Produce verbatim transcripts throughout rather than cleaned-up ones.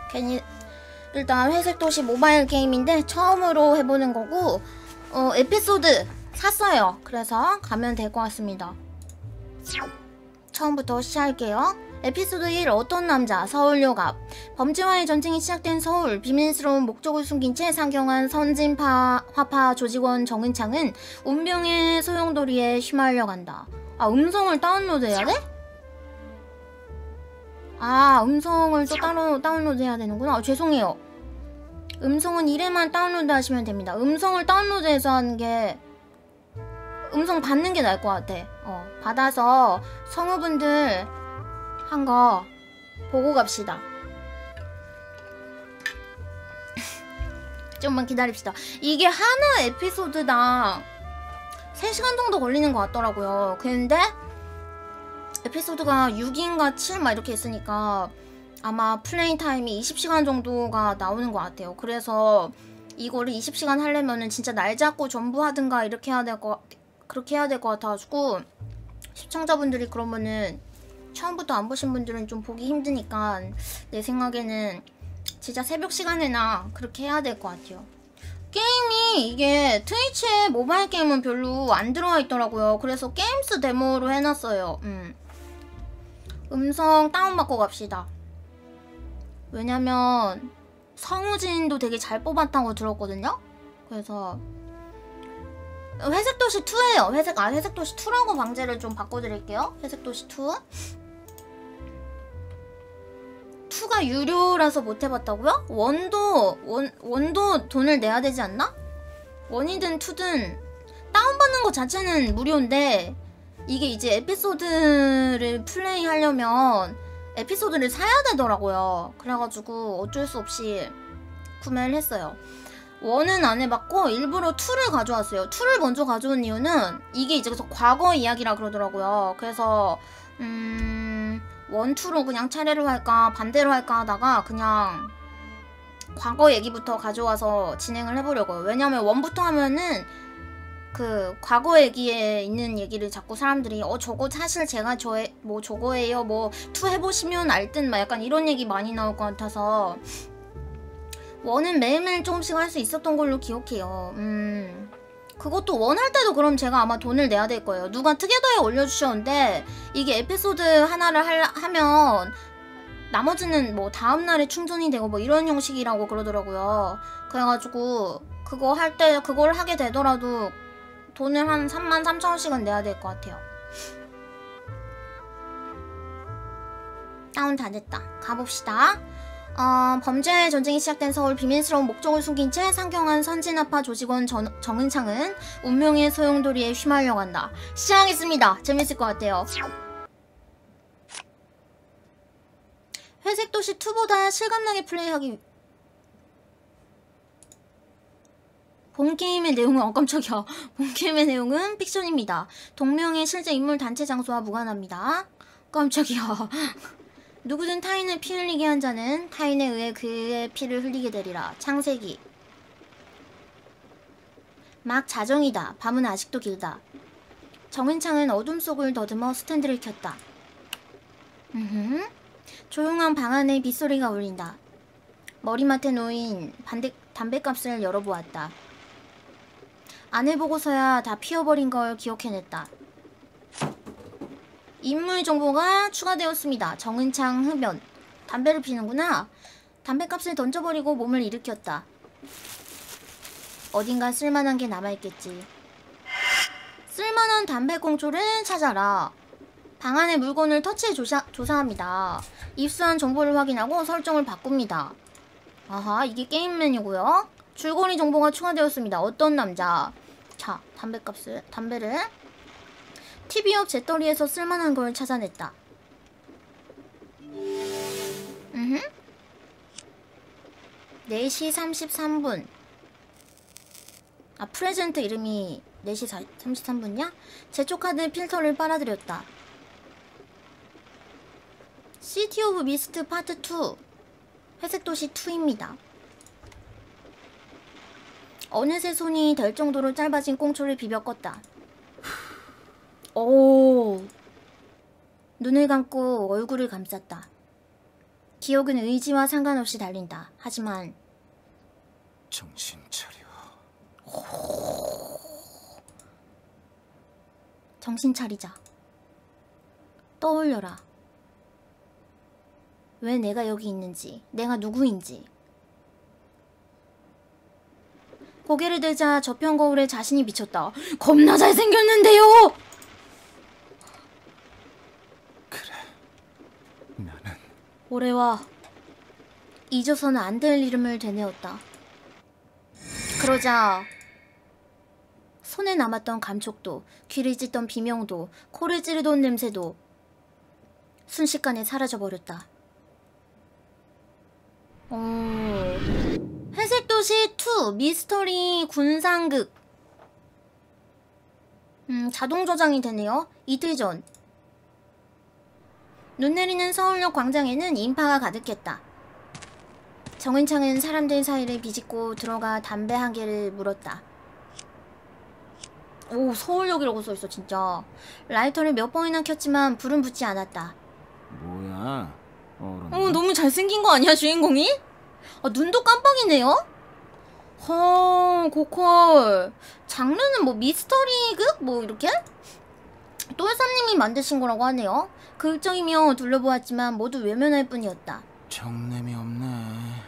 괜히 일단 회색도시 모바일 게임인데 처음으로 해보는 거고 어 에피소드 샀어요. 그래서 가면 될 것 같습니다. 처음부터 시작할게요. 에피소드 일. 어떤 남자. 서울역 앞. 범죄와의 전쟁이 시작된 서울. 비밀스러운 목적을 숨긴 채 상경한 선진파 화파 조직원 정은창은 운명의 소용돌이에 휘말려간다. 아, 음성을 다운로드해야 돼? 아, 음성을 또 따로 다운로드해야 되는구나. 아, 죄송해요. 음성은 일회만 다운로드 하시면 됩니다. 음성을 다운로드해서 하는 게 음성 받는 게 나을 것 같아. 어, 받아서 성우분들 한 거 보고 갑시다. 좀만 기다립시다. 이게 하나 에피소드당 세 시간 정도 걸리는 것 같더라고요. 근데 에피소드가 육인가 칠 막 이렇게 있으니까 아마 플레이 타임이 이십 시간 정도가 나오는 것 같아요. 그래서 이거를 이십 시간 하려면은 진짜 날 잡고 전부 하든가 이렇게 해야 될 거, 그렇게 해야 될 것 같아가지고 시청자분들이 그러면은 처음부터 안 보신 분들은 좀 보기 힘드니까 내 생각에는 진짜 새벽 시간에나 그렇게 해야 될 것 같아요. 게임이 이게 트위치에 모바일 게임은 별로 안 들어와 있더라고요. 그래서 게임스 데모로 해놨어요. 음. 음성 다운받고 갑시다. 왜냐면 성우진도 되게 잘 뽑았다고 들었거든요. 그래서 회색도시 이예요. 회색, 아, 회색도시 이라고 방제를 좀 바꿔드릴게요. 회색도시 이. 이가 유료라서 못 해봤다고요? 원도, 원, 원도 돈을 내야 되지 않나? 원이든 이든 다운받는 것 자체는 무료인데 이게 이제 에피소드를 플레이 하려면 에피소드를 사야 되더라고요. 그래가지고 어쩔 수 없이 구매를 했어요. 원은 안 해봤고 일부러 이를 가져왔어요. 이를 먼저 가져온 이유는 이게 이제 과거 이야기라 그러더라고요. 그래서 음... 원, 이로 그냥 차례로 할까 반대로 할까 하다가 그냥 과거 얘기부터 가져와서 진행을 해보려고요. 왜냐면 원부터 하면은 그 과거 얘기에 있는 얘기를 자꾸 사람들이 어 저거 사실 제가 저의 뭐 저거예요 뭐 이 해보시면 알 듯 막 약간 이런 얘기 많이 나올 것 같아서 원은 매일매일 조금씩 할 수 있었던 걸로 기억해요. 음... 그것도 원 할 때도 그럼 제가 아마 돈을 내야 될 거예요. 누가 투게더에 올려주셨는데 이게 에피소드 하나를 할, 하면 나머지는 뭐 다음날에 충전이 되고 뭐 이런 형식이라고 그러더라고요. 그래가지고 그거 할 때 그걸 하게 되더라도 돈을 한 삼만 삼천 원씩은 내야 될 것 같아요. 다운 다 됐다. 가봅시다. 어, 범죄 전쟁이 시작된 서울. 비밀스러운 목적을 숨긴 채 상경한 선진아파 조직원 전, 정은창은 운명의 소용돌이에 휘말려간다. 시작하겠습니다. 재밌을 것 같아요. 회색도시 이보다 실감나게 플레이하기. 본게임의 내용은 어 깜짝이야. 본게임의 내용은 픽션입니다. 동명의 실제 인물 단체 장소와 무관합니다. 깜짝이야. 누구든 타인을 피 흘리게 한 자는 타인에 의해 그의 피를 흘리게 되리라. 창세기. 막 자정이다. 밤은 아직도 길다. 정은창은 어둠 속을 더듬어 스탠드를 켰다. 음흠. 조용한 방 안에 빗소리가 울린다. 머리맡에 놓인 반대, 담뱃값을 열어보았다. 안을 보고서야 다 피워버린 걸 기억해냈다. 인물 정보가 추가되었습니다. 정은창 흡연. 담배를 피는구나. 담배값을 던져버리고 몸을 일으켰다. 어딘가 쓸만한 게 남아있겠지. 쓸만한 담배꽁초를 찾아라. 방 안의 물건을 터치해 조사, 조사합니다. 입수한 정보를 확인하고 설정을 바꿉니다. 아하, 이게 게임 메뉴고요. 줄거리 정보가 추가되었습니다. 어떤 남자. 자, 담배값을, 담배를 티비 옆 재떨이에서 쓸만한 걸 찾아냈다. 음흠. 네 시 삼십삼 분. 아, 프레젠트 이름이 네 시 삼십삼 분이야? 제초카드 필터를 빨아들였다. 시티 오브 미스트 파트 이. 회색도시 이입니다. 어느새 손이 될 정도로 짧아진 꽁초를 비벼 껐다. 오. 눈을 감고 얼굴을 감쌌다. 기억은 의지와 상관없이 달린다. 하지만 정신 차려. 정신 차리자. 떠올려라. 왜 내가 여기 있는지, 내가 누구인지. 고개를 들자 저편 거울에 자신이 비쳤다. 겁나 잘생겼는데요! 그래, 나는 올해와 잊어서는 안 될 이름을 되뇌었다. 그러자 손에 남았던 감촉도, 귀를 찢던 비명도, 코를 찌르던 냄새도 순식간에 사라져버렸다. 어... 회색도시 투 미스터리 군상극. 음, 자동 저장이 되네요. 이틀 전 눈 내리는 서울역 광장에는 인파가 가득했다. 정은창은 사람들 사이를 비집고 들어가 담배 한 개를 물었다. 오, 서울역이라고 써있어 진짜. 라이터를 몇 번이나 켰지만 불은 붙지 않았다. 뭐야? 얼었나? 어, 너무 잘생긴 거 아니야 주인공이? 아, 눈도 깜빡이네요? 허, 고퀄. 장르는 뭐 미스터리극? 뭐 이렇게? 똘삼님이 만드신 거라고 하네요. 극적이며 둘러보았지만 모두 외면할 뿐이었다. 정냄이 없네.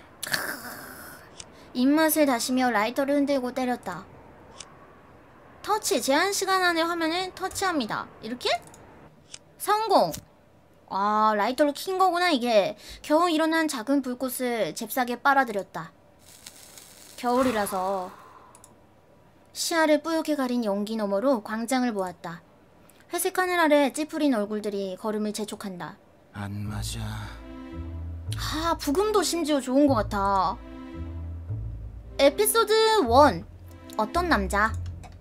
입맛을 다시며 라이터를 흔들고 때렸다. 터치, 제한 시간 안에 화면을 터치합니다. 이렇게? 성공! 아, 라이터로 킨 거구나 이게. 겨우 일어난 작은 불꽃을 잽싸게 빨아들였다. 겨울이라서 시야를 뿌옇게 가린 연기 너머로 광장을 보았다. 회색 하늘 아래 찌푸린 얼굴들이 걸음을 재촉한다. 안 맞아. 아, 부금도 심지어 좋은 것 같아. 에피소드 일. 어떤 남자.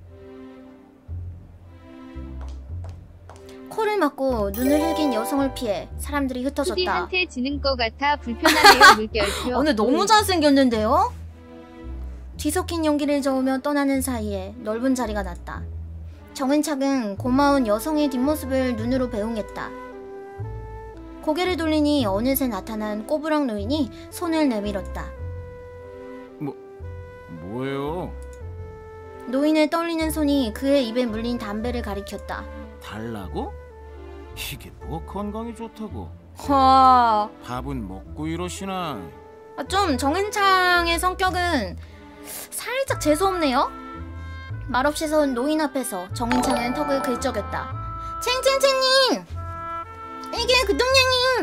코를 막고 눈을 흘긴 여성을 피해 사람들이 흩어졌다. 투디한테 지는 것 같아 불편하네요. 물결표. 오늘 너무 잘생겼는데요? 뒤섞인 연기를 저으며 떠나는 사이에 넓은 자리가 났다. 정은착은 고마운 여성의 뒷모습을 눈으로 배웅했다. 고개를 돌리니 어느새 나타난 꼬부랑 노인이 손을 내밀었다. 뭐, 뭐예요? 노인의 떨리는 손이 그의 입에 물린 담배를 가리켰다. 달라고? 이게 뭐 건강에 좋다고? 와, 밥은 먹고 이러시나? 아, 좀 정은창의 성격은 살짝 재수없네요? 말없이 선 노인 앞에서 정은창은 턱을 긁적였다. 챙챙챙님! 이게 그 동양님!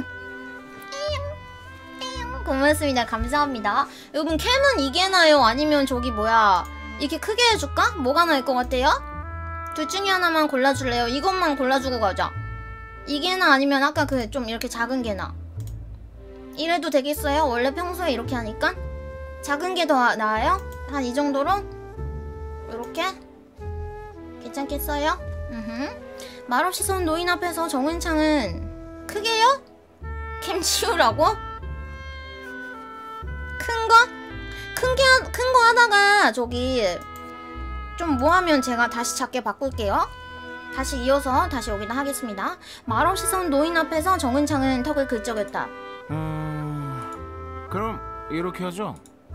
고맙습니다. 감사합니다. 여러분 캠은 이게 나요? 아니면 저기 뭐야 이렇게 크게 해줄까? 뭐가 나을 것 같아요? 둘 중에 하나만 골라줄래요? 이것만 골라주고 가자. 이게 나 아니면 아까 그 좀 이렇게 작은 게 나? 이래도 되겠어요? 원래 평소에 이렇게 하니까? 작은 게 더 나아요? 한 이 정도로? 이렇게? 괜찮겠어요? 으흠. 말없이 선 노인 앞에서 정은창은 크게요? 캠 치우라고? 큰 거? 큰 게, 큰 거 하다가 저기 좀 뭐하면 제가 다시 작게 바꿀게요. 다시 이어서 다시 여기다 하겠습니다. 말없이 선 노인 앞에서 정은창은 턱을 긁적였다. 음... 그럼 이렇게 하죠?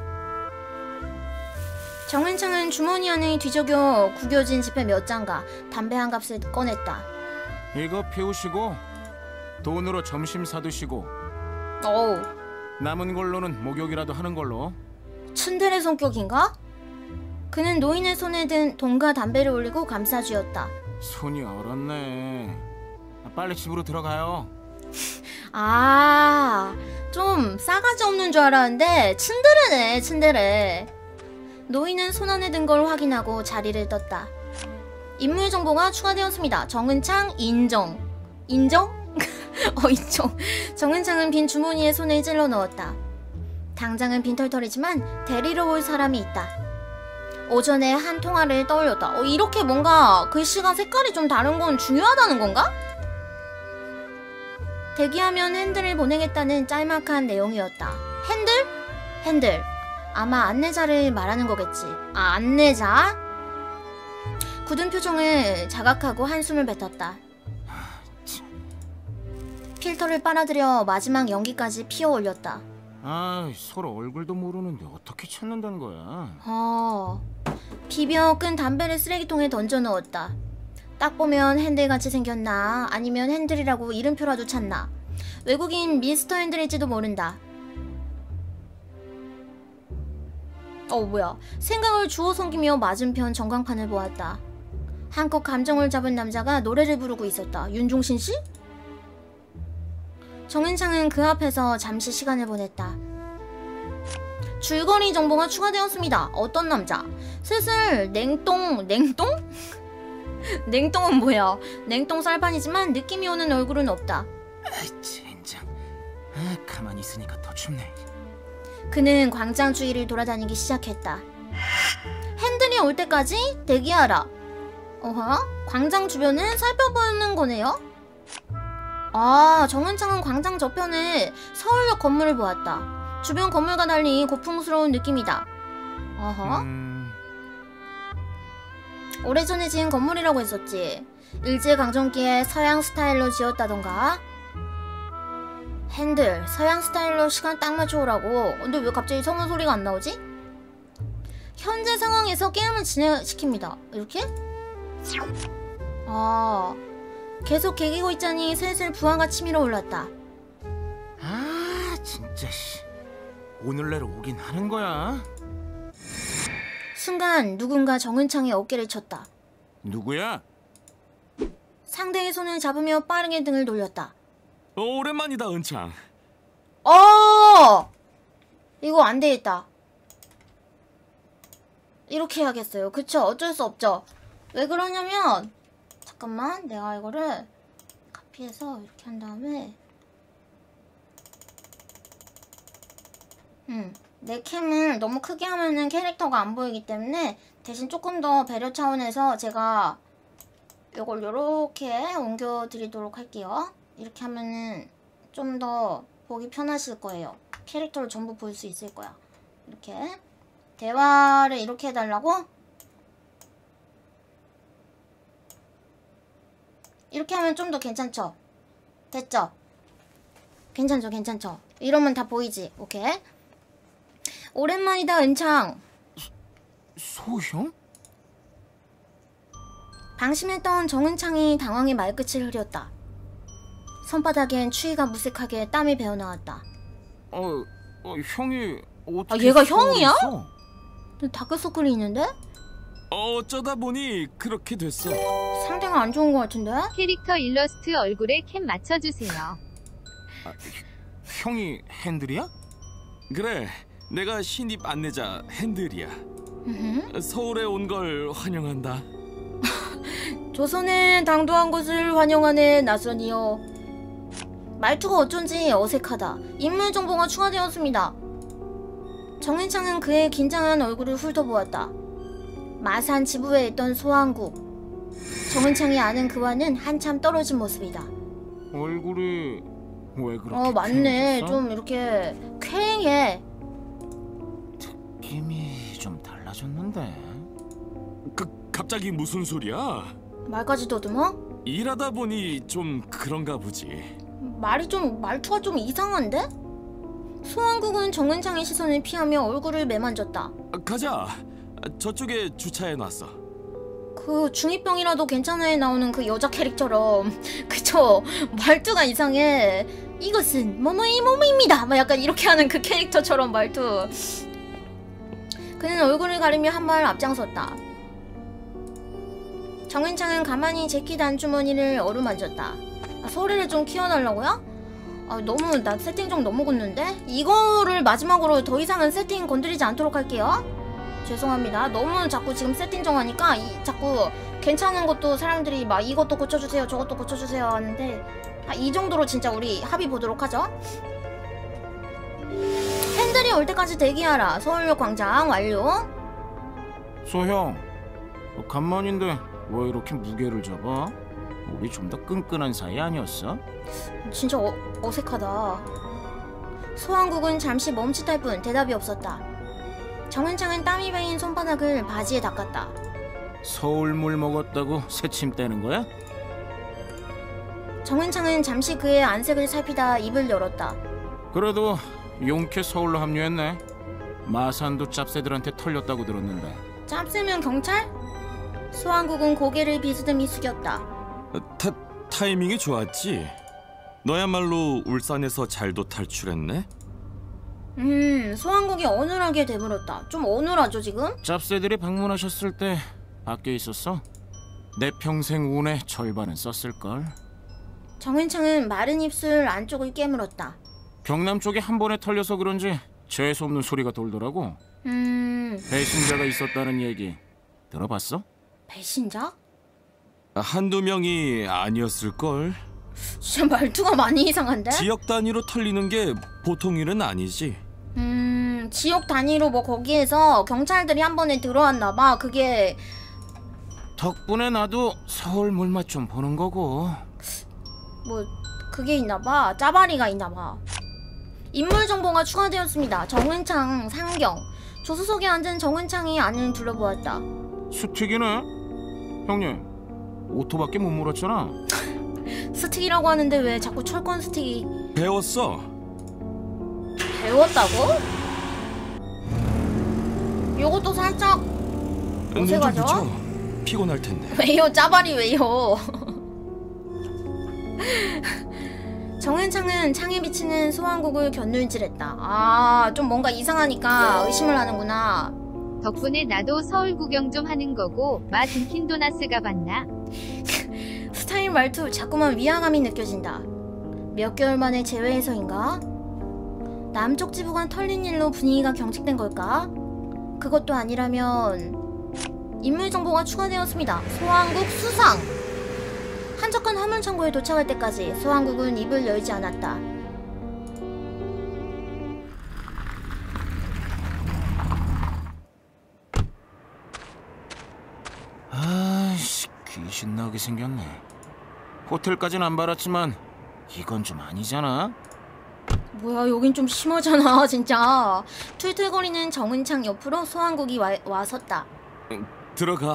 정은창은 주머니 안에 뒤적여 구겨진 지폐 몇 장과 담배 한 값을 꺼냈다. 이거 피우시고 돈으로 점심 사드시고 어우, 남은 걸로는 목욕이라도 하는 걸로. 츤데레 성격인가? 그는 노인의 손에 든 돈과 담배를 올리고 감싸주었다. 손이 얼었네. 빨리 집으로 들어가요. 아, 좀 싸가지 없는 줄 알았는데 츤데레네, 츤데레. 노인은 손 안에 든 걸 확인하고 자리를 떴다. 인물 정보가 추가되었습니다. 정은창 인정. 인정? 어, 인정. 정은창은 빈 주머니에 손을 찔러 넣었다. 당장은 빈털털이지만 데리러 올 사람이 있다. 오전에 한 통화를 떠올렸다. 어, 이렇게 뭔가 글씨가 색깔이 좀 다른 건 중요하다는 건가? 대기하면 핸들을 보내겠다는 짤막한 내용이었다. 핸들? 핸들. 아마 안내자를 말하는 거겠지. 아, 안내자? 굳은 표정을 자각하고 한숨을 뱉었다. 필터를 빨아들여 마지막 연기까지 피어 올렸다. 아, 서로 얼굴도 모르는데 어떻게 찾는다는 거야? 어... 비벼 끈 담배를 쓰레기통에 던져 넣었다. 딱 보면 핸들같이 생겼나 아니면 핸들이라고 이름표라도 찾나. 외국인 미스터 핸들일지도 모른다. 어 뭐야. 생각을 주워 섬기며 맞은편 전광판을 보았다. 한껏 감정을 잡은 남자가 노래를 부르고 있었다. 윤종신 씨? 정은창은 그 앞에서 잠시 시간을 보냈다. 줄거리 정보가 추가되었습니다. 어떤 남자? 슬슬 냉동... 냉동? 냉동은 뭐야? 냉동 쌀판이지만 느낌이 오는 얼굴은 없다. 아, 젠장. 아, 가만히 있으니까 더 춥네. 그는 광장 주위를 돌아다니기 시작했다. 핸들이 올 때까지 대기하라. 어허? 광장 주변을 살펴보는 거네요? 아, 정은창은 광장 저편에 서울역 건물을 보았다. 주변 건물과 달리 고풍스러운 느낌이다. 어허? 음... 오래전에 지은 건물이라고 했었지. 일제강점기에 서양 스타일로 지었다던가. 핸들, 서양 스타일로 시간 딱 맞춰오라고. 근데 왜 갑자기 성우 소리가 안 나오지? 현재 상황에서 게임을 진행시킵니다. 이렇게? 아, 계속 개기고 있자니 슬슬 부하가 치밀어 올랐다. 아, 진짜 씨. 오늘 내로 오긴 하는 거야? 순간 누군가 정은창의 어깨를 쳤다. 누구야? 상대의 손을 잡으며 빠르게 등을 돌렸다. 어, 오랜만이다, 은창. 어! 이거 안 되겠다. 이렇게 해야겠어요. 그쵸? 어쩔 수 없죠. 왜 그러냐면, 잠깐만, 내가 이거를 카피해서 이렇게 한 다음에, 음, 내 캠을 너무 크게 하면은 캐릭터가 안 보이기 때문에 대신 조금 더 배려 차원에서 제가 이걸 요렇게 옮겨 드리도록 할게요. 이렇게 하면은 좀 더 보기 편하실 거예요. 캐릭터를 전부 볼 수 있을 거야. 이렇게 대화를 이렇게 해달라고? 이렇게 하면 좀 더 괜찮죠? 됐죠? 괜찮죠? 괜찮죠? 이러면 다 보이지? 오케이? 오랜만이다, 은창. 소형? 방심했던 정은창이 당황해 말끝을 흐렸다. 손바닥엔 추위가 무색하게 땀이 배어나왔다. 어, 어 형이 어떻게... 아, 얘가 수영을 형이야? 했어? 다크서클이 있는데? 어쩌다 보니 그렇게 됐어. 상태가 안 좋은 것 같은데? 캐릭터 일러스트 얼굴에 캠 맞춰주세요. 아, 형이 핸들이야? 그래, 내가 신입 안내자 핸들이야. 으흠. 서울에 온 걸 환영한다. 조선의 당도한 것을 환영하는 나선이요. 말투가 어쩐지 어색하다. 인물 정보가 추가되었습니다. 정은창은 그의 긴장한 얼굴을 훑어보았다. 마산 지부에 있던 소왕국. 정은창이 아는 그와는 한참 떨어진 모습이다. 얼굴이 왜 그렇게 어 맞네. 쾌해졌어? 좀 이렇게 쾌해. 느낌이 좀 달라졌는데. 그, 갑자기 무슨 소리야? 말까지 더듬어? 일하다 보니 좀 그런가 보지. 말이 좀 말투가 좀 이상한데? 소왕국은 정은창의 시선을 피하며 얼굴을 매만졌다. 가자. 저쪽에 주차해놨어. 그 중이병이라도 괜찮아에 나오는 그 여자 캐릭처럼. 그쵸? 말투가 이상해. 이것은 뭐뭐이 뭐뭐입니다. 막 약간 이렇게 하는 그 캐릭터처럼 말투. 그는 얼굴을 가리며 한 발 앞장섰다. 정은창은 가만히 재킷 안주머니를 어루만졌다. 아, 소리를 좀 키워달라고요? 아, 너무 나 세팅 좀 너무 굳는데? 이거를 마지막으로 더 이상은 세팅 건드리지 않도록 할게요. 죄송합니다. 너무 자꾸 지금 세팅 정하니까 이, 자꾸 괜찮은 것도 사람들이 막 이것도 고쳐주세요 저것도 고쳐주세요 하는데 아, 이 정도로 진짜 우리 합의 보도록 하죠. 핸들이 올 때까지 대기하라. 서울역 광장 완료. 소형, 너 간만인데 왜 이렇게 무게를 잡아? 우리 좀 더 끈끈한 사이 아니었어? 진짜 어, 어색하다. 소왕국은 잠시 멈칫할 뿐 대답이 없었다. 정은창은 땀이 배인 손바닥을 바지에 닦았다. 서울물 먹었다고 새침 떼는 거야? 정은창은 잠시 그의 안색을 살피다 입을 열었다. 그래도 용케 서울로 합류했네. 마산도 짭새들한테 털렸다고 들었는데. 짭새면 경찰? 소환국은 고개를 비스듬히 숙였다. 어, 타, 타이밍이 좋았지? 너야말로 울산에서 잘도 탈출했네? 음, 소환국이 어눌하게 되물었다. 좀 어눌하죠 지금? 짭새들이 방문하셨을 때 밖에 있었어? 내 평생 운의 절반은 썼을걸. 정은창은 마른 입술 안쪽을 깨물었다. 경남 쪽에 한 번에 털려서 그런지 재수없는 소리가 돌더라고. 음... 배신자가 있었다는 얘기 들어봤어? 배신자? 한두 명이 아니었을걸? 진짜 말투가 많이 이상한데? 지역 단위로 털리는 게 보통 일은 아니지. 음... 지역 단위로 뭐 거기에서 경찰들이 한 번에 들어왔나봐. 그게... 덕분에 나도 서울 물맛 좀 보는 거고. 뭐... 그게 있나봐. 짜바리가 있나봐. 인물 정보가 추가되었습니다. 정은창, 상경. 조수석에 앉은 정은창이 안을 둘러보았다. 수특이네? 형님, 오토밖에 못 물었잖아. 스틱이라고 하는데 왜 자꾸 철권 스틱이... 배웠어. 배웠다고? 요것도 살짝... 눈 좀 어색하죠? 붙여. 피곤할 텐데. 왜요? 짜발이 왜요? 정은창은 창에 비치는 소환국을 곁눈질했다. 아, 좀 뭔가 이상하니까 의심을 하는구나. 덕분에 나도 서울 구경 좀 하는 거고 마 든킨 도나스 가봤나? 스타일 말투 자꾸만 위화감이 느껴진다. 몇 개월 만에 재회해서인가? 남쪽 지부간 털린 일로 분위기가 경직된 걸까? 그것도 아니라면 인물 정보가 추가되었습니다. 소환국 수상! 한적한 화물창고에 도착할 때까지 소환국은 입을 열지 않았다. 아이씨, 귀신 나오게 생겼네. 호텔까진 안 받았지만 이건 좀 아니잖아. 뭐야, 여긴 좀 심하잖아 진짜. 툴툴거리는 정은창 옆으로 소환국이 와, 와섰다. 들어가.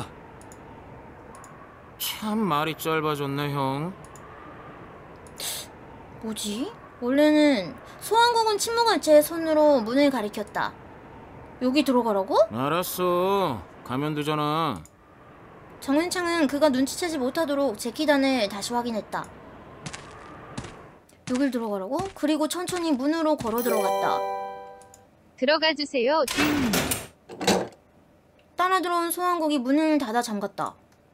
참 말이 짧아졌네, 형. 뭐지? 원래는 소환국은 침묵한 채 손으로 문을 가리켰다. 여기 들어가라고? 알았어, 가면 되잖아. 정은창은 그가 눈치채지 못하도록 제키단을 다시 확인했다. 여길 들어가라고? 그리고 천천히 문으로 걸어 들어갔다. 들어가 주세요. 주인님. 따라 들어온 소환국이 문을 닫아 잠갔다.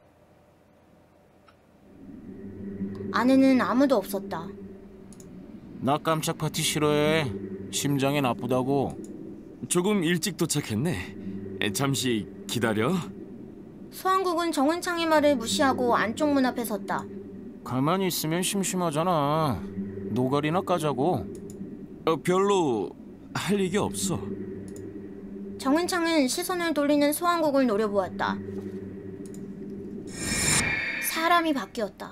안에는 아무도 없었다. 나 깜짝 파티 싫어해. 심장에 나쁘다고. 조금 일찍 도착했네. 에, 잠시 기다려. 소환국은 정은창의 말을 무시하고 안쪽 문 앞에 섰다. 가만히 있으면 심심하잖아. 노가리나 까자고. 어, 별로 할 얘기 없어. 정은창은 시선을 돌리는 소환국을 노려보았다. 사람이 바뀌었다.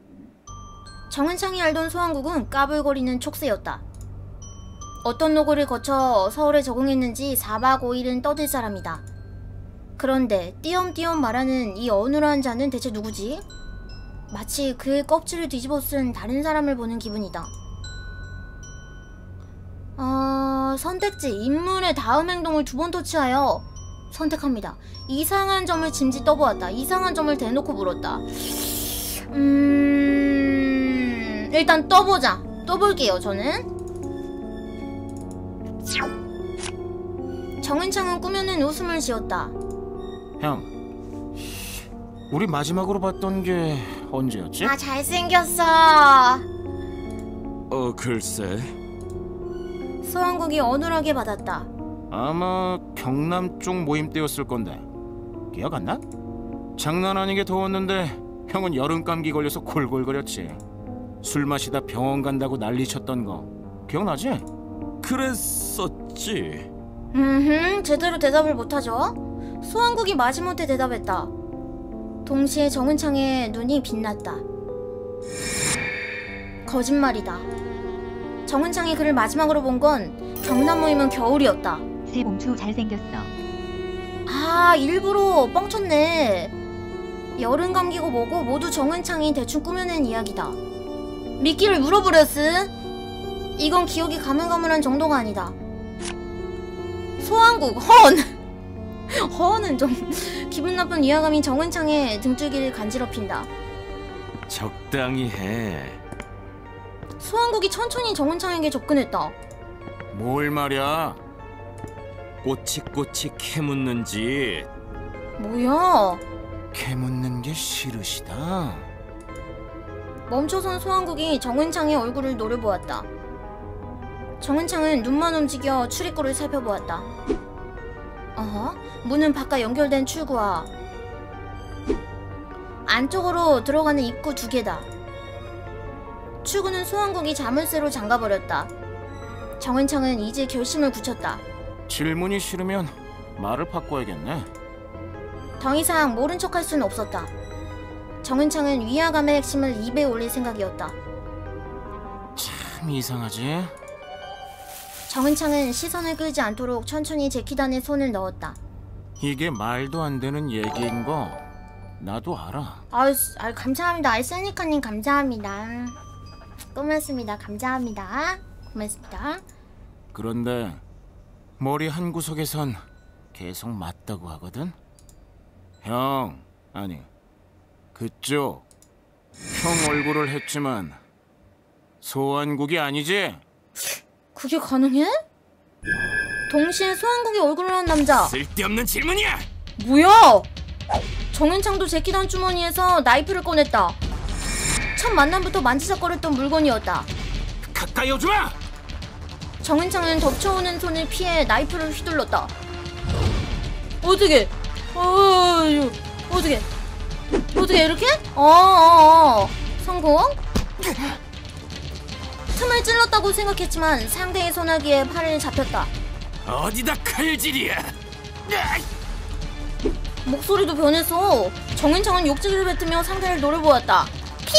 정은창이 알던 소환국은 까불거리는 촉새였다. 어떤 노고를 거쳐 서울에 적응했는지 사박 오일은 떠들 사람이다. 그런데 띄엄띄엄 말하는 이 어눌한 자는 대체 누구지? 마치 그의 껍질을 뒤집어 쓴 다른 사람을 보는 기분이다. 어... 선택지, 인물의 다음 행동을 두 번 터치하여 선택합니다. 이상한 점을 짐짓 떠보았다. 이상한 점을 대놓고 물었다. 음... 일단 떠보자. 떠볼게요, 저는. 정은창은 꾸며낸 웃음을 지었다. 형, 우리 마지막으로 봤던 게 언제였지? 아, 잘생겼어. 어, 글쎄. 소환국이 어눌하게 받았다. 아마 경남 쪽 모임 때였을 건데 기억 안 나? 장난 아니게 더웠는데 형은 여름 감기 걸려서 골골거렸지. 술 마시다 병원 간다고 난리쳤던 거 기억나지? 그랬었지. 음흠, 제대로 대답을 못하죠? 소환국이 마지못해 대답했다. 동시에 정은창의 눈이 빛났다. 거짓말이다. 정은창이 그를 마지막으로 본 건 경남 모임은 겨울이었다. 새 몸추 잘생겼어. 아, 일부러 뻥쳤네. 여름 감기고 뭐고 모두 정은창이 대충 꾸며낸 이야기다. 미끼를 물어버렸음. 이건 기억이 가물가물한 정도가 아니다. 소환국 헌. 허는 좀 기분 나쁜 위화감이 정은창의 등줄기를 간지럽힌다. 적당히 해. 소환국이 천천히 정은창에게 접근했다. 뭘 말이야? 꼬치꼬치 캐묻는 짓. 뭐야? 캐묻는 게 싫으시다. 멈춰선 소환국이 정은창의 얼굴을 노려보았다. 정은창은 눈만 움직여 출입구를 살펴보았다. 어허? 문은 바깥 연결된 출구와 안쪽으로 들어가는 입구 두 개다. 출구는 소환국이 자물쇠로 잠가버렸다. 정은창은 이제 결심을 굳혔다. 질문이 싫으면 말을 바꿔야겠네. 더 이상 모른 척할 수는 없었다. 정은창은 위화감의 핵심을 입에 올릴 생각이었다. 참 이상하지? 정은창은 시선을 끌지 않도록 천천히 제키단에 손을 넣었다. 이게 말도 안 되는 얘기인 거 나도 알아. 아유, 아유 감사합니다. 알셀니카님 감사합니다. 고맙습니다. 감사합니다. 고맙습니다. 그런데 머리 한 구석에선 계속 맞다고 하거든? 형, 아니 그쪽 형 얼굴을 했지만 소환국이 아니지? 그게 가능해? 동시에 소환국이 얼굴을 한 남자. 쓸데없는 질문이야. 뭐야? 정은창도 제키단 주머니에서 나이프를 꺼냈다. 첫 만남부터 만지작거렸던 물건이었다. 가까이 오지 마! 정은창은 덮쳐오는 손을 피해 나이프를 휘둘렀다. 어떻게? 어휴, 어떻게? 어떻게 이렇게? 어어어 성공? 틈을 찔렀다고 생각했지만 상대의 소나기에 팔을 잡혔다. 어디다 칼질이야. 목소리도 변했어. 정은창은 욕지를 뱉으며 상대를 노려보았다. 픽!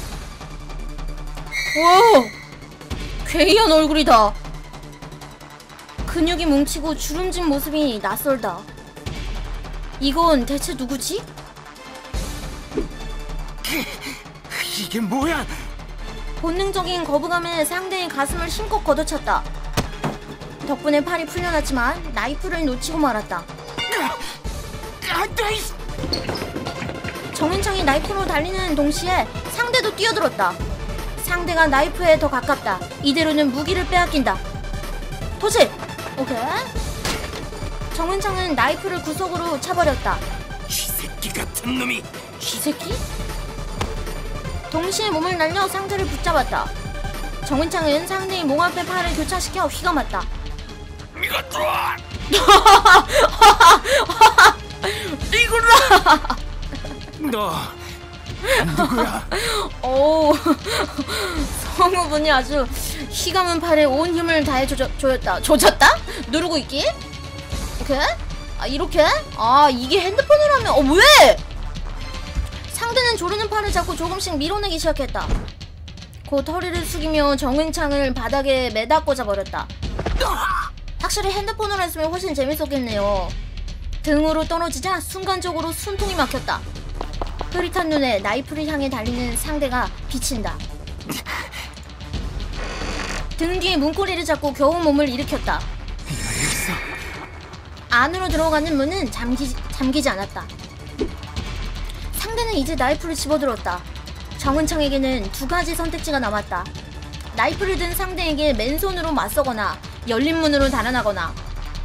와, 괴이한 얼굴이다. 근육이 뭉치고 주름진 모습이 낯설다. 이건 대체 누구지? 이게 뭐야? 본능적인 거부감에 상대의 가슴을 힘껏 걷어찼다. 덕분에 팔이 풀려났지만 나이프를 놓치고 말았다. 정은창이 나이프로 달리는 동시에 상대도 뛰어들었다. 상대가 나이프에 더 가깝다. 이대로는 무기를 빼앗긴다. 도치! 오케이. 정은창은 나이프를 구석으로 차버렸다. 쥐새끼 같은 놈이. 쥐새끼? 동시에 몸을 날려 상대를 붙잡았다. 정은창은 상대의 목 앞에 팔을 교차시켜 휘감았다. 이것도 이거라! 너 누구야? 오, 성우분이 아주 휘감은 팔에 온 힘을 다해 조져, 조였다. 조졌다? 누르고 있기? 오케이? 아, 이렇게? 아, 이게 핸드폰이라면, 어, 왜? 상대는 조르는 팔을 잡고 조금씩 밀어내기 시작했다. 곧 허리를 숙이며 정은창을 바닥에 매다 꽂아버렸다. 확실히 핸드폰으로 했으면 훨씬 재밌었겠네요. 등으로 떨어지자 순간적으로 숨통이 막혔다. 흐릿한 눈에 나이프를 향해 달리는 상대가 비친다. 등 뒤에 문고리를 잡고 겨우 몸을 일으켰다. 안으로 들어가는 문은 잠기, 잠기지 않았다. 상대는 이제 나이프를 집어들었다. 정은창에게는 두 가지 선택지가 남았다. 나이프를 든 상대에게 맨손으로 맞서거나 열린 문으로 달아나거나.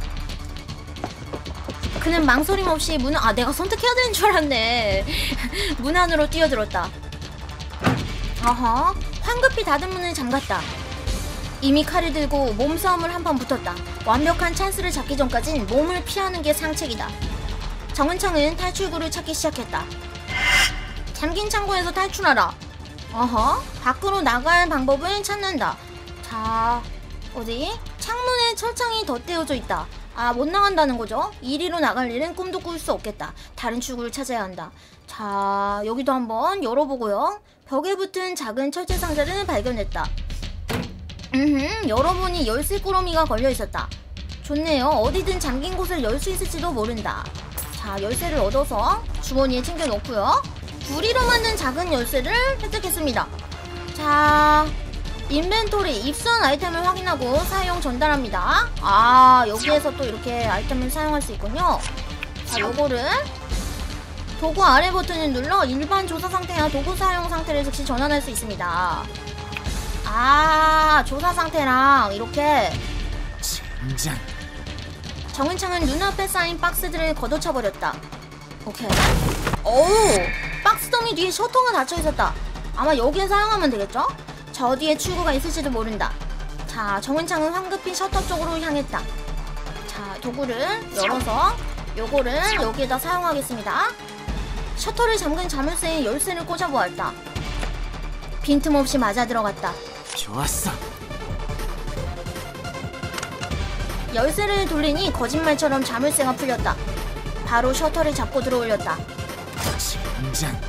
그는 망설임 없이 문, 아 내가 선택해야 되는 줄 알았네. 문 안으로 뛰어들었다. 어허, 황급히 닫은 문을 잠갔다. 이미 칼을 들고 몸싸움을 한 판 붙었다. 완벽한 찬스를 잡기 전까진 몸을 피하는 게 상책이다. 정은창은 탈출구를 찾기 시작했다. 잠긴 창고에서 탈출하라. 어허, 밖으로 나갈 방법을 찾는다. 자, 어디? 창문에 철창이 덧대어져 있다. 아, 못 나간다는 거죠? 이리로 나갈 일은 꿈도 꿀 수 없겠다. 다른 출구를 찾아야 한다. 자, 여기도 한번 열어보고요. 벽에 붙은 작은 철제 상자를 발견했다. 음흠, 열어보니 열쇠 꾸러미가 걸려있었다. 좋네요. 어디든 잠긴 곳을 열 수 있을지도 모른다. 자, 열쇠를 얻어서 주머니에 챙겨놓고요. 구리로 만든 작은 열쇠를 획득했습니다. 자, 인벤토리 입수한 아이템을 확인하고 사용 전달합니다. 아, 여기에서 또 이렇게 아이템을 사용할 수 있군요. 자, 요거를 도구 아래 버튼을 눌러 일반 조사 상태나 도구 사용 상태를 즉시 전환할 수 있습니다. 아, 조사 상태랑 이렇게. 젠장. 정은창은 눈앞에 쌓인 박스들을 걷어차버렸다. 오케이. 어우, 박스 더미 뒤에 셔터가 닫혀있었다. 아마 여기에 사용하면 되겠죠? 저 뒤에 출구가 있을지도 모른다. 자, 정은창은 황급히 셔터 쪽으로 향했다. 자, 도구를 열어서 요거를 여기에다 사용하겠습니다. 셔터를 잠근 자물쇠에 열쇠를 꽂아보았다. 빈틈없이 맞아 들어갔다. 좋았어. 열쇠를 돌리니 거짓말처럼 자물쇠가 풀렸다. 바로 셔터를 잡고 들어올렸다. 젠장.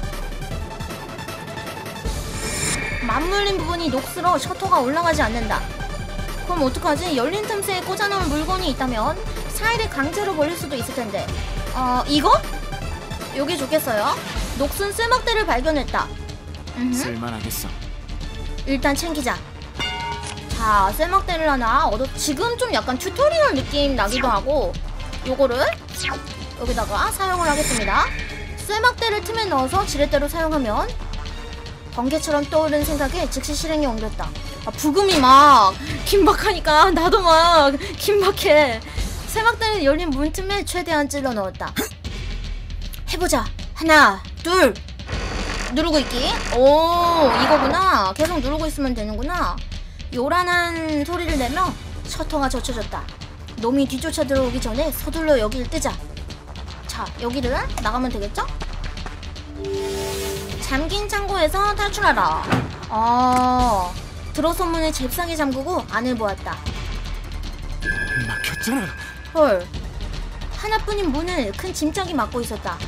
맞물린 부분이 녹슬어 셔터가 올라가지 않는다. 그럼 어떡하지? 열린 틈새에 꽂아놓은 물건이 있다면 사이를 강제로 벌릴 수도 있을 텐데. 어, 이거? 요게 좋겠어요. 녹슨 쇠막대를 발견했다. 음흠. 쓸만하겠어. 일단 챙기자. 자, 쇠막대를 하나 얻어. 지금 좀 약간 튜토리얼 느낌 나기도 하고. 요거를 여기다가 사용을 하겠습니다. 쇠막대를 틈에 넣어서 지렛대로 사용하면 번개처럼 떠오른 생각에 즉시 실행에 옮겼다. 아, 부금이 막 긴박하니까 나도 막 긴박해. 쇠막대를 열린 문틈에 최대한 찔러 넣었다. 해보자. 하나, 둘. 누르고 있기. 오, 이거구나. 계속 누르고 있으면 되는구나. 요란한 소리를 내며 셔터가 젖혀졌다. 놈이 뒤쫓아 들어오기 전에 서둘러 여기를 뜨자. 자, 여기를 나가면 되겠죠? 잠긴 창고에서 탈출하라. 아, 들어선 문을 잽싸게 잠그고 안을 보았다. 막혔잖아. 헐, 하나뿐인 문을 큰 짐짝이 막고 있었다.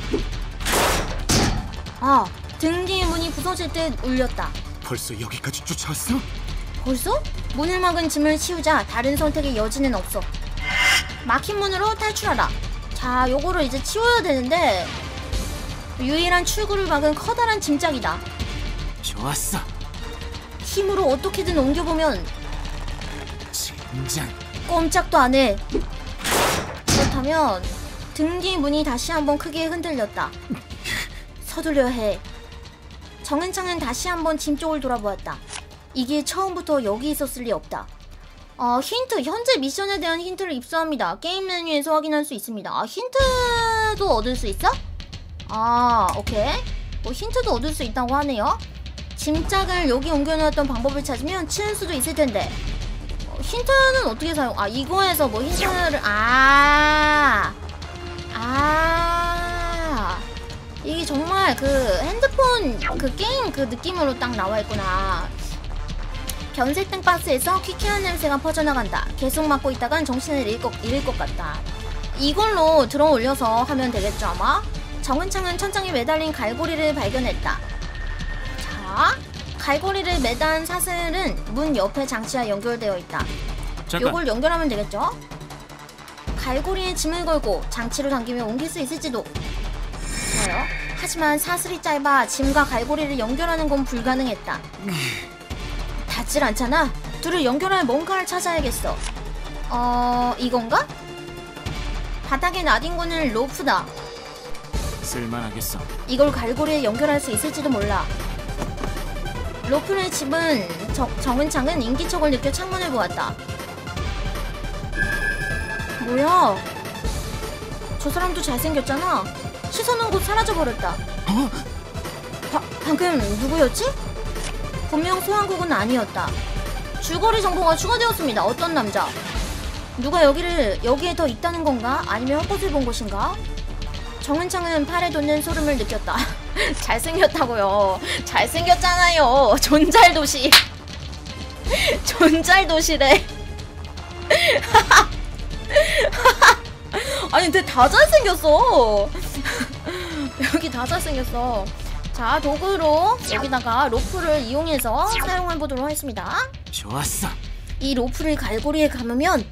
아, 등 뒤의 문이 부서질 듯 울렸다. 벌써 여기까지 쫓아왔어? 벌써? 문을 막은 짐을 치우자 다른 선택의 여지는 없어. 막힌 문으로 탈출하라. 자, 요거를 이제 치워야 되는데 유일한 출구를 막은 커다란 짐짝이다. 좋았어. 힘으로 어떻게든 옮겨보면 젠장. 꼼짝도 안 해. 그렇다면 등 뒤 문이 다시 한번 크게 흔들렸다. 서둘러야 해. 정은창은 다시 한번 짐 쪽을 돌아보았다. 이게 처음부터 여기 있었을 리 없다. 어, 힌트. 현재 미션에 대한 힌트를 입수합니다. 게임 메뉴에서 확인할 수 있습니다. 아, 힌트도 얻을 수 있어? 아, 오케이. 뭐 힌트도 얻을 수 있다고 하네요. 짐짝을 여기 옮겨놓았던 방법을 찾으면 치울 수도 있을 텐데. 어, 힌트는 어떻게 사용? 아, 이거에서 뭐 힌트를 아, 아, 이게 정말 그 핸드폰 그 게임 그 느낌으로 딱 나와 있구나. 변색등 박스에서 퀴퀴한 냄새가 퍼져나간다. 계속 맡고 있다간 정신을 잃을 것, 잃을 것 같다. 이걸로 들어 올려서 하면 되겠죠 아마? 정은창은 천장에 매달린 갈고리를 발견했다. 자, 갈고리를 매단 사슬은 문 옆에 장치와 연결되어 있다. 잠깐. 요걸 연결하면 되겠죠? 갈고리에 짐을 걸고 장치로 당기며 옮길 수 있을지도. 좋아요. 하지만 사슬이 짧아 짐과 갈고리를 연결하는 건 불가능했다. 닿질 않잖아. 둘을 연결할 뭔가를 찾아야겠어. 어... 이건가? 바닥에 나뒹구는 로프다. 쓸만하겠어. 이걸 갈고리에 연결할 수 있을지도 몰라. 로프를 집은 정, 정은창은 인기척을 느껴 창문을 보았다. 뭐야? 저 사람도 잘생겼잖아. 시선은 곧 사라져버렸다. 어? 바, 방금 누구였지? 분명 소환국은 아니었다. 줄거리 정보가 추가되었습니다. 어떤 남자? 누가 여기를 여기에 더 있다는 건가? 아니면 헛것을 본 것인가? 정은창은 팔에 돋는 소름을 느꼈다. 잘생겼다고요. 잘생겼잖아요. 존잘도시. 존잘도시래. 아니 근데 다 잘생겼어. 여기 다 잘생겼어. 자, 도구로 여기다가 로프를 이용해서 사용해보도록 하겠습니다. 좋았어. 이 로프를 갈고리에 감으면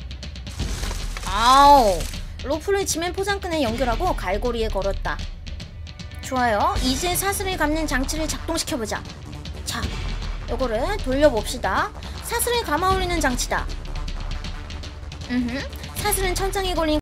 아우, 로프를 짐의 포장끈에 연결하고 갈고리에 걸었다. 좋아요. 이제 사슬을 감는 장치를 작동시켜보자. 자, 요거를 돌려봅시다. 사슬을 감아 올리는 장치다. 음흠. 사슬은 천장에 걸린